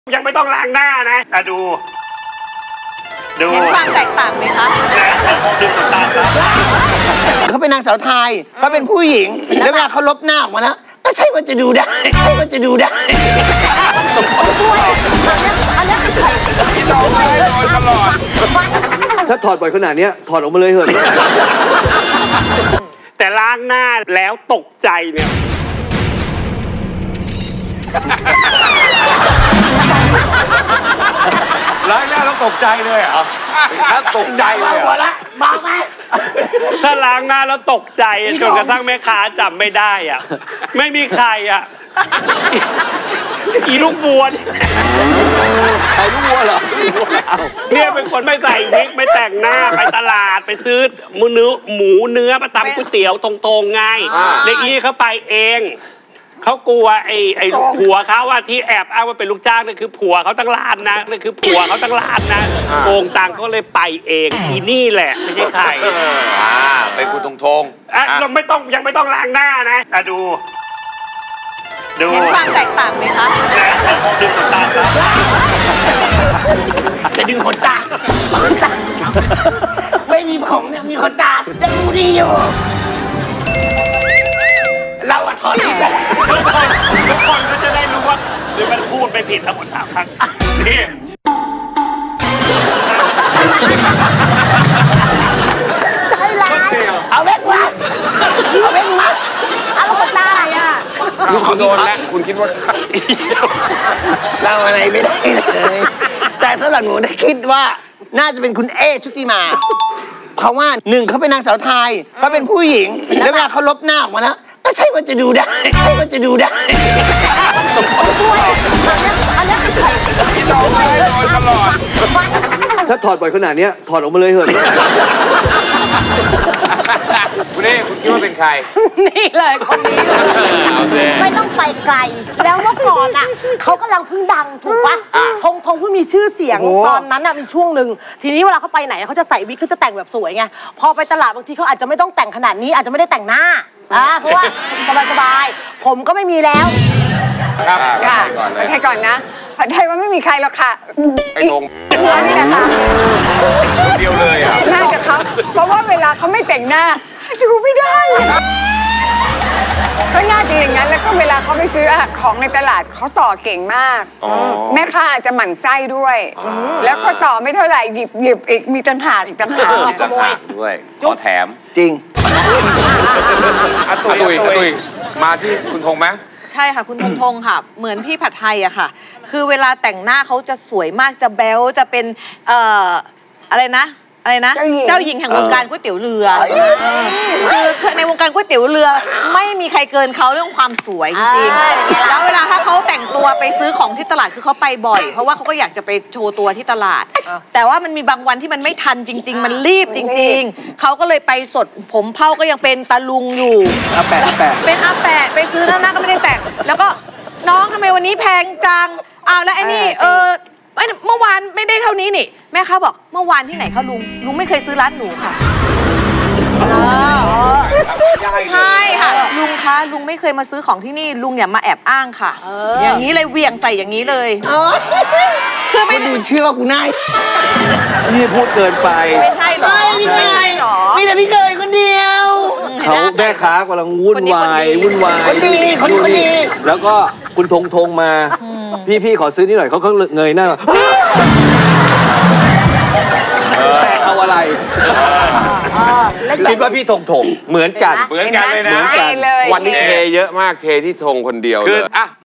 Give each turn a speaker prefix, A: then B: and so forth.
A: ยังไม่ต้องล้างหน้านะดู
B: เห็นความแตกต่างไหมคะ
A: ดึงตา
C: เขาเป็นนางสาวไทยเขาเป็นผู้หญิงแล้วเวลาเขาลบหน้าออกมาแล้วก็ใช่ว่าจะดูได้ใช่ว่าจะดูได้
A: ตลอด
D: ถ้าถอดบ่อยขนาดนี้ถอดออกมาเลยเหอะ
A: แต่ล้างหน้าแล้วตกใจเนี่ยล้างหน้าแล้วตกใจเลยเหรอถ้าตกใจเลย
C: บอกไหม
A: ถ้าล้างหน้าแล้วตกใจจนกระทั่งแม่ค้าจำไม่ได้อ่ะไม่มีใครอ่ะอีลูกบัว
D: ใส่ลูกวัวเหรอ
A: เนี่ยเป็นคนไม่ใส่วิกไม่แต่งหน้าไปตลาดไปซื้อหมูเนื้อมาตำก๋วยเตี๋ยวตรงๆไงเล็กนี่เขาไปเองเขากลัวไอ้ผัวเขาว่าที่แอบอ้างว่าเป็นลูกจ้างนั่นคือผัวเขาตั้งร้านนะนั่นคือผัวเขาตั้งร้านนะโกงตังก็เลยไปเองอีนี่แหละไม่ใช่ใคร
E: เป็นคุณทง
A: เราไม่ต้องยังไม่ต้องล้างหน้านะดู
B: เห็นความแตกต่างไหมคะ
A: ดึงขนตา
C: จะดึงขนตาไม่มีผมเนี่ยมีขนตาจะดูดีอยู่เราถอดอีกแล้ว
A: ทุกคนก็จะได้รู้ว่าหรือมันพูดไปผิดทั้งหมด3 ครั้งนี่
C: ใจร้ายเอาเว้นวะเอาเว้นวะเอาลูกตาอะไรอ่ะ
E: คุณโดนแล้วคุณคิดว่า
C: เราอะไรไม่ได้เลยแต่สำหรับหนูได้คิดว่าน่าจะเป็นคุณเอชุติมาเพราะว่า1เขาเป็นนางสาวไทยเขาเป็นผู้หญิงแล้วเวลาเขาลบหน้าออกมาแล้วก็ใช่ว่าจะดูได้ใช่ว่าจะดูได้
A: ตลอด
D: ถ้าถอดบ่อยขนาดนี้ถอดออกมาเลยเหอะ
E: คุณนี่คุณคิดว่าเป็นใคร
B: นี่เลยคนนี้ไม่ต้องไปไกลแล้วเมื่อก่อนอ่ะเขากำลังเพิ่งดังถูกปะธงเพิ่งมีชื่อเสียงตอนนั้นมีช่วงหนึ่งทีนี้เวลาเขาไปไหนเขาจะใส่วิกเขาจะแต่งแบบสวยไงพอไปตลาดบางทีเขาอาจจะไม่ต้องแต่งขนาดนี้อาจจะไม่ได้แต่งหน้าเพราะว่าสบายๆผมก็ไม่มีแล้ว
E: ครับ
F: ใครก่อนนะผัดไทยว่าไม่มีใครหรอกค่ะ
E: ไอ้ธง
F: นี่แหละค่ะ
E: เดียวเลยอ่ะ
F: น่าจะเขาเพราะว่าเวลาเขาไม่แต่งหน้าดูไม่ได้ก็น่าจะอย่างนั้นแล้วก็เวลาเขาไปซื้อของในตลาดเขาต่อเก่งมากแม่ค้าจะหมั่นไส้ด้วยแล้วก็ต่อไม่เท่าไหร่หยิบอีกมีต่างหาก
E: ด้วยขอแถม
D: จริง
E: ตุยมาที่คุณธงไหม
B: ใช่ค่ะคุณธงค่ะเหมือนพี่ผัดไทยอะค่ะคือเวลาแต่งหน้าเขาจะสวยมากจะแบ๊วจะเป็นอะไรนะเจ้าหญิงแห่งวงการก๋วยเตี๋ยวเรือคือในวงการก๋วยเตี๋ยวเรือไม่มีใครเกินเขาเรื่องความสวยจริงๆแล้วเวลาถ้าเขาแต่งตัวไปซื้อของที่ตลาดคือเขาไปบ่อยเพราะว่าเขาก็อยากจะไปโชว์ตัวที่ตลาดแต่ว่ามันมีบางวันที่มันไม่ทันจริงๆมันรีบจริงๆเขาก็เลยไปสดผมเผ้าก็ยังเป็นตาลุงอยู่เป็นอาแปะไปซื้อหน้าก็ไม่ได้แต่งแล้วก็น้องทำไมวันนี้แพงจังแล้วไอ้นี่เมื่อวานไม่ได้เท่านี้นี่แม่ค้าบอกเมื่อวานที่ไหนคะลุงไม่เคยซื้อร้านหนูค่ะใช่ค่ะลุงคะลุงไม่เคยมาซื้อของที่นี่ลุงอย่ามาแอบอ้างค่ะอย่างนี้เลยเวียงใส่อย่างนี้เลย
C: คือไม่ดูเชื่อว่ากูน่า
D: นี่พูดเกินไป
B: ไม่ใช่หรอไม่ใช่หรอ
C: มีแต่พี่เคยคนเดียว
D: เขาแม่ค้ากำลังวุ่นวาย
C: คนดี
D: แล้วก็คุณธงมาพี่ขอซื้อนี่หน่อยเขาเงยหน้าเอาอะไรคิดว่าพี่ธงเหมือนกัน
E: เลยนะวันนี้เทเยอะมากเทที่ธงคนเดียวเลย